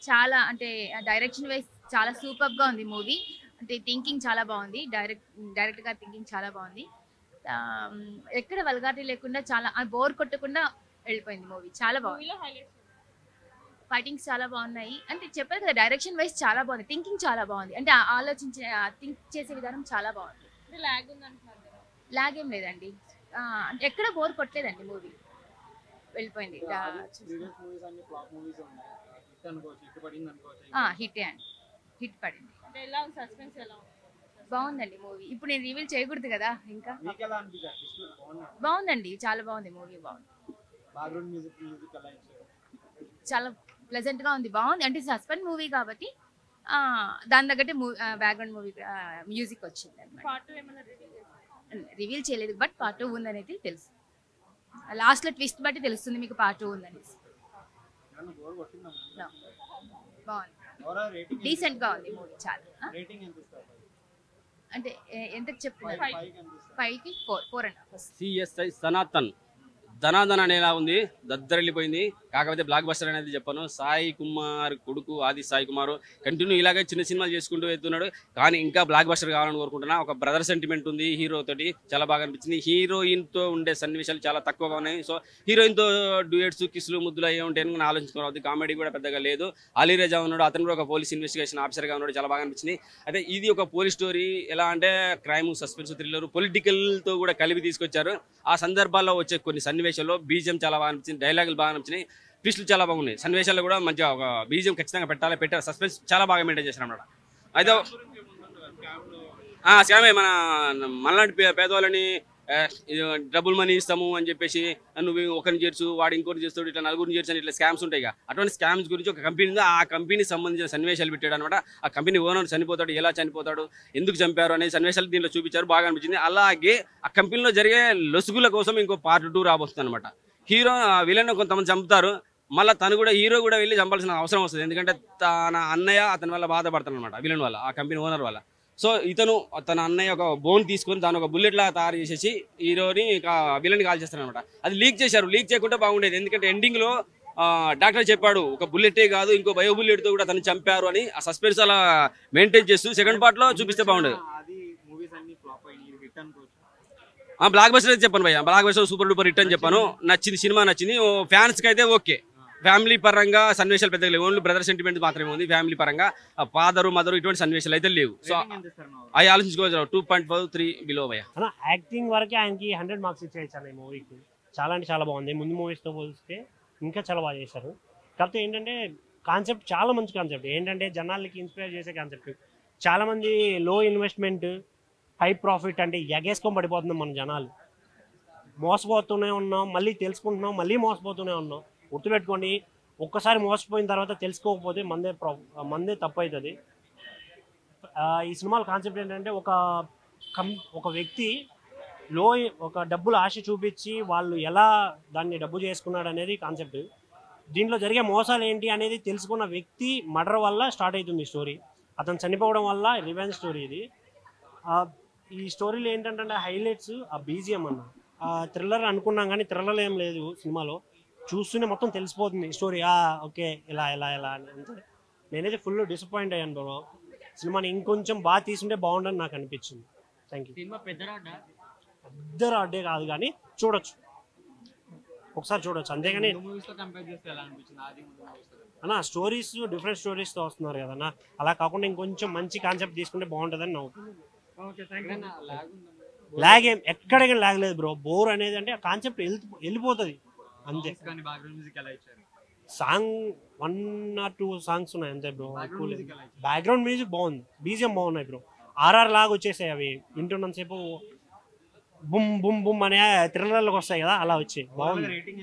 చాలా అంటే direction wise చాలా సూపర్గా ఉంది మూవీ. అంటే థింకింగ్ చాలా బాగుంది. డైరెక్ట్ గా థింకింగ్ చాలా బాగుంది. ఎక్కడ వల్గారిటీ లేకుండా చాలా బోర్ కొట్టకుండా వెళ్ళిపోయింది మూవీ. చాలా బాగుంది. ఫైటింగ్స్ చాలా బాగున్నాయి. అంటే చెప్పారు కదా, డైరెక్షన్ వైజ్ చాలా బాగుంది. థింకింగ్ చాలా బాగుంది. అంటే ఆలోచించే థింక్ చేసే విధానం చాలా బాగుంది. లాగ్ ఏం లేదండి. అంటే ఎక్కడ బోర్ కొట్టలేదండి మూవీ. వెళ్ళిపోయింది. హిట్ అండి, హిట్ పడింది. బాగుందండి మూవీ. ఇప్పుడు నేను రివీల్ చేయకూడదు కదా. ఇంకా బాగుందండి, చాలా బాగుంది మూవీ. బాగుంది, చాలా ప్లెజెంట్ గా ఉంది. బాగుంది. అంటే సస్పెన్స్ మూవీ కాబట్టి దాని తగ్గట్టు బ్యాక్గ్రౌండ్ మూవీ మ్యూజిక్ వచ్చింది అనమాట. రివీల్ చేయలేదు, బట్ పార్ట్ 2 ఉందనేది తెలుసు. లాస్ట్ లో ట్విస్ట్ బట్టి తెలుస్తుంది మీకు పార్ట్ 2 ఉందనేసి. బాగుంది, డీసెంట్ గా ఉంది మూవీ. చాలా అంటే ఎంత చెప్తున్నారు? 5కి 4.5. CSI సనాతన్ ధనాధన అనేలా ఉంది, దద్దరెళ్ళిపోయింది. కాకపోతే బ్లాక్ బస్టర్ అనేది చెప్పాను. సాయి కుమార్ కొడుకు ఆది సాయి కుమార్ కంటిన్యూ ఇలాగే చిన్న సినిమాలు చేసుకుంటూ వెళ్తున్నాడు. కానీ ఇంకా బ్లాక్ బస్టర్ కావాలని కోరుకుంటున్నా. ఒక బ్రదర్ సెంటిమెంట్ ఉంది హీరో తోటి, చాలా బాగా అనిపించింది. హీరోయిన్ తో ఉండే సన్నివేశాలు చాలా తక్కువగా ఉన్నాయి. సో హీరోయిన్ తో డ్యూయట్స్ కిస్లు ముద్దులు అయ్యే ఉంటాయని ఆలోచించుకోవాలి. కామెడీ కూడా పెద్దగా లేదు. అలీరేజా ఉన్నాడు, అతను కూడా ఒక పోలీస్ ఇన్వెస్టిగేషన్ ఆఫీసర్ గా ఉన్నాడు, చాలా బాగా అనిపించింది. అయితే ఇది ఒక పోలీస్ స్టోరీ. ఎలా అంటే క్రైమ్, సస్పెన్స్, థ్రిల్లర్, పొలిటికల్ తో కూడా కలిపి తీసుకొచ్చారు. ఆ సందర్భాల్లో వచ్చే కొన్ని సన్నివేశాల్లో బీజిఎం చాలా బాగా అనిపించింది, డైలాగులు బాగా అనిపించినాయి, ట్విస్టులు చాలా బాగున్నాయి. సన్నివేశాల్లో కూడా మంచిగా ఒక బీజిఎం ఖచ్చితంగా పెట్టారు. సస్పెన్స్ చాలా బాగా మెయింటైన్ చేశారు అన్నమాట. అయితే స్కామే మనలాంటి పేదవాళ్ళని డబుల్ మనీ ఇస్తాము అని చెప్పేసి నువ్వు ఒకరిని చేర్చు, వాడు ఇంకోటి చేస్తాడు, ఇట్లా నలుగురిని చేర్చు అని ఇట్లా స్కామ్స్ ఉంటాయి. అటువంటి స్కామ్స్ గురించి ఒక కంపెనీ ఉంది. ఆ కంపెనీకి సంబంధించిన సన్నివేశాలు పెట్టాడు అనమాట. ఆ కంపెనీ ఓనర్ చనిపోతాడు, ఎలా చనిపోతాడు, ఎందుకు చంపారు అనే సన్నివేశాలు దీంట్లో చూపించారు, బాగా అనిపించింది. అలాగే ఆ కంపెనీలో జరిగే లొసుగుల కోసం ఇంకో పార్ట్ 2 రాబోతుంది అనమాట. హీరో విలన్ కొంతమంది చంపుతారు, మళ్ళీ తను కూడా హీరో కూడా వెళ్ళి చంపాల్సిన అవసరం వస్తుంది. ఎందుకంటే తన అన్నయ్య అతని వల్ల బాధపడతాడు అనమాట, విలన్ వల్ల, ఆ కంపెనీ ఓనర్ వల్ల. సో ఇతను తన అన్నయ్య ఒక బోన్ తీసుకొని దాని ఒక బుల్లెట్ లాగా తయారు చేసేసి హీరోని విలన్ కాల్ చేస్తాడు అనమాట. అది లీక్ చేశారు. లీక్ చేయకుండా బాగుండేది, ఎందుకంటే ఎండింగ్ లో డాక్టర్ చెప్పాడు ఒక బుల్లెటే కాదు ఇంకో బయో బుల్లెట్ తో కూడా తను చంపారు అని. ఆ సస్పెన్స్ అలా మెయింటైన్ చేస్తూ సెకండ్ పార్ట్ లో చూపిస్తే బాగుండేది. బ్లాక్ బస్టర్ చెప్పాను భయ్య, blockbuster super duper hit అని చెప్పాను. నచ్చింది, సినిమా నచ్చింది. ఫ్యాన్స్ కి అయితే ఓకే. ఫ్యామిలీ పరంగా సన్నివేశాలు పెద్దగా లేవు, ఓన్లీ బ్రదర్ సెంటిమెంట్ మాత్రమే ఉంది. ఫ్యామిలీ పరంగా ఫాదరు మదరు ఇటువంటి సన్నివేశాలు అయితే లేవు. సో అవి ఆలోచించుకోవచ్చు. 2.5, 3 బిలో భయ్య. యాక్టింగ్ వరకే ఆయనకి 100 మార్క్స్ ఇచ్చేసాను ఈ మూవీకి. చాలా అంటే చాలా బాగుంది. ముందు మూవీస్తో పోలిస్తే ఇంకా చాలా బాగా చేశారు. కాకపోతే ఏంటంటే కాన్సెప్ట్ చాలా మంచి కాన్సెప్ట్. ఏంటంటే జనాలకి ఇన్స్పైర్ చేసే కాన్సెప్ట్. చాలామంది లో ఇన్వెస్ట్మెంట్ హై ప్రాఫిట్ అంటే ఎగేసుకొని పడిపోతున్నాం మన జనాలు. మోసపోతూనే ఉన్నాం, మళ్ళీ తెలుసుకుంటున్నాం, మళ్ళీ మోసపోతూనే ఉన్నాం. గుర్తుపెట్టుకోండి, ఒక్కసారి మోసపోయిన తర్వాత తెలుసుకోకపోతే మందే తప్పు అవుతుంది. ఈ సినిమాల కాన్సెప్ట్ ఏంటంటే ఒక వ్యక్తి ఒక డబ్బులు ఆశ చూపించి వాళ్ళు ఎలా దాన్ని డబ్బు చేసుకున్నాడు అనేది కాన్సెప్ట్. దీంట్లో జరిగే మోసాలు ఏంటి అనేది తెలుసుకున్న వ్యక్తి మర్డర్ వల్ల స్టార్ట్ అవుతుంది స్టోరీ. అతను చనిపోవడం వల్ల రివెంజ్ స్టోరీ ఇది. ఈ స్టోరీలో ఏంటంటే హైలైట్స్ ఆ బీజిఎం అన్న. థ్రిల్లర్ అనుకున్నాం కానీ థ్రిల్లర్ ఏం లేదు సినిమాలో. చూస్తూనే మొత్తం తెలిసిపోతుంది స్టోరీ. ఓకే ఇలా ఇలా ఇలా అని. అంతే. నేనైతే ఫుల్ డిసప్పాయింట్ అయ్యాను బ్రో. సినిమాని ఇంకొంచెం బాగా తీసుంటే బాగుండని నాకు అనిపించింది. Thank you. పెద్ద రాడ్డే కాదు కానీ చూడొచ్చు, ఒకసారి చూడొచ్చు, అంతేగాని అన్న స్టోరీస్ డిఫరెంట్ స్టోరీస్తో వస్తున్నారు కదన్నా. అలా కాకుండా ఇంకొంచెం మంచి కాన్సెప్ట్ తీసుకుంటే బాగుంటుందని నా ఒపీనియన్. లాగ్ ఎక్కడికైనా లాగ్ లేదు బ్రో. బోర్ అనేది అంటే ఆ కాన్సెప్ట్ వెళ్ళిపోతుంది అంతే. సాంగ్ 1 or 2 సాంగ్స్ ఉన్నాయి అంతే బ్రో. బ్యాక్గ్రౌండ్ మ్యూజిక్ బాగుంది, బీజిఎం బాగున్నాయి బ్రో. ఆర్ఆర్ లాగా వచ్చేసాయి అవి. వింటున్నంతసేపు బుమ్ బుమ్ బుమ్ అనే థ్రిల్లర్లకు వస్తాయి కదా, అలా వచ్చాయి. బాగుంది.